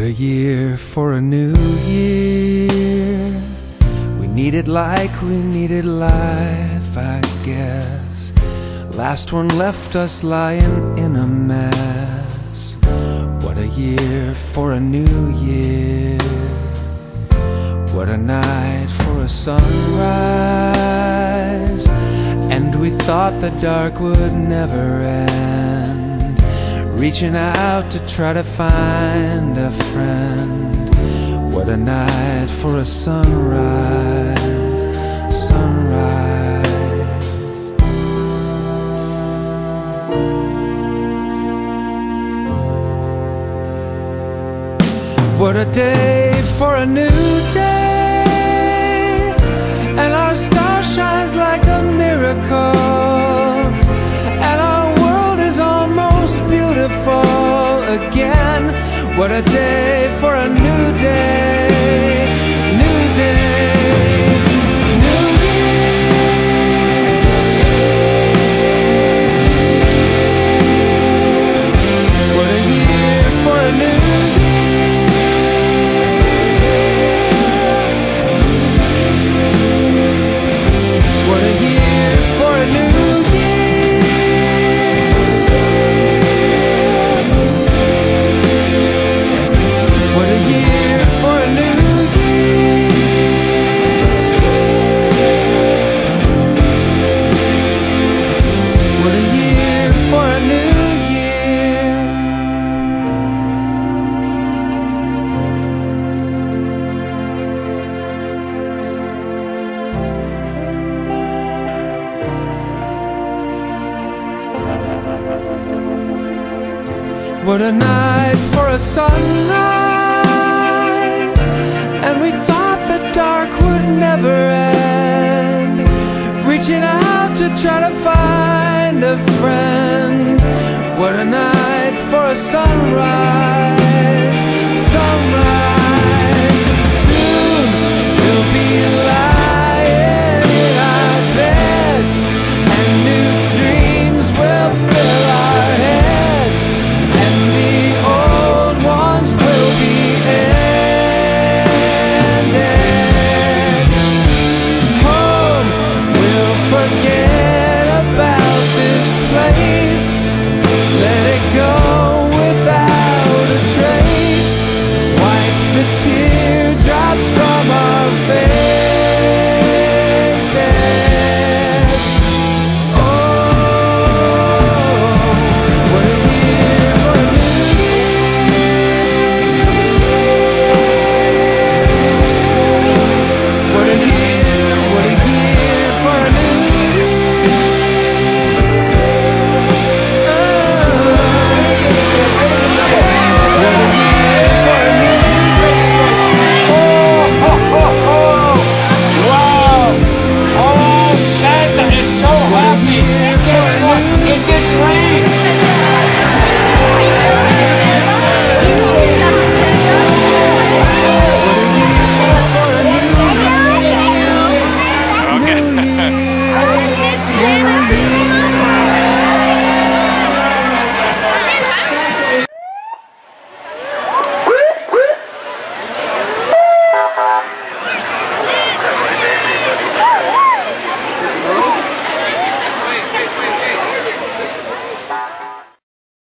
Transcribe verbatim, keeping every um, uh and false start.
What a year for a new year. We need it like we needed life, I guess. Last one left us lying in a mess. What a year for a new year. What a night for a sunrise. And we thought the dark would never end, reaching out to try to find a friend. What a night for a sunrise, sunrise. What a day for a new day, and our star shines like a miracle, and our world is almost beautiful again. What a day for a new day, new day, new year. What a year for a new What a night for a sunrise, and we thought the dark would never end, reaching out to try to find a friend. What a night for a sunrise, sunrise. Soon we'll be lying in our beds, and new dreams will fill our heads, and the old ones will be ended. Home will forget about this place,